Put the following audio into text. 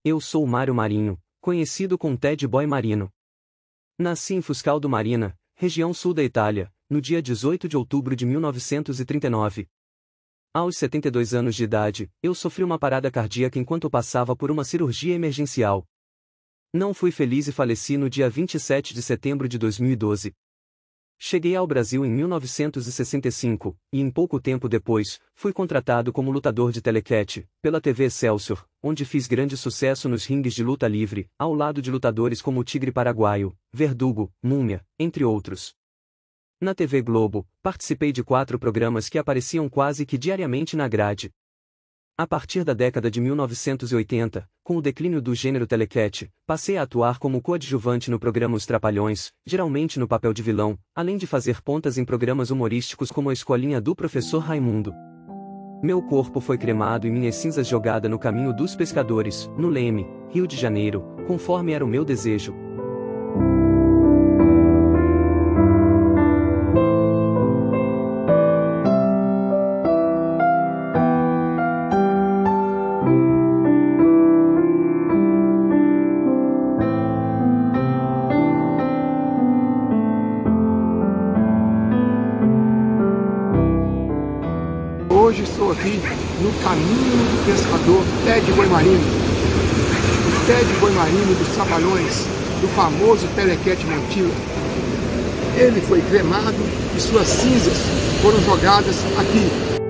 Eu sou Mário Marinho, conhecido como Ted Boy Marino. Nasci em Fuscal do Marina, região sul da Itália, no dia 18 de outubro de 1939. Aos 72 anos de idade, eu sofri uma parada cardíaca enquanto passava por uma cirurgia emergencial. Não fui feliz e faleci no dia 27 de setembro de 2012. Cheguei ao Brasil em 1965, e em pouco tempo depois, fui contratado como lutador de telequete, pela TV Excelsior, onde fiz grande sucesso nos ringues de luta livre, ao lado de lutadores como o Tigre Paraguaio, Verdugo, Múmia, entre outros. Na TV Globo, participei de 4 programas que apareciam quase que diariamente na grade. A partir da década de 1980, com o declínio do gênero telequete, passei a atuar como coadjuvante no programa Os Trapalhões, geralmente no papel de vilão, além de fazer pontas em programas humorísticos como a Escolinha do Professor Raimundo. Meu corpo foi cremado e minhas cinzas jogada no Caminho dos Pescadores, no Leme, Rio de Janeiro, conforme era o meu desejo. Hoje estou aqui no Caminho do Pescador Ted Boy Marino. O Ted Boy Marino dos Trapalhões, do famoso telequete Montila. Ele foi cremado e suas cinzas foram jogadas aqui.